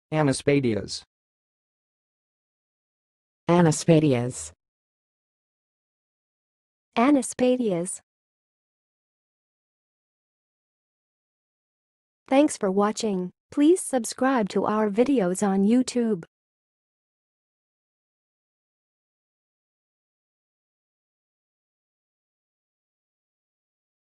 anaspadias, anaspadias, anaspadias. Thanks for watching. Please subscribe to our videos on YouTube.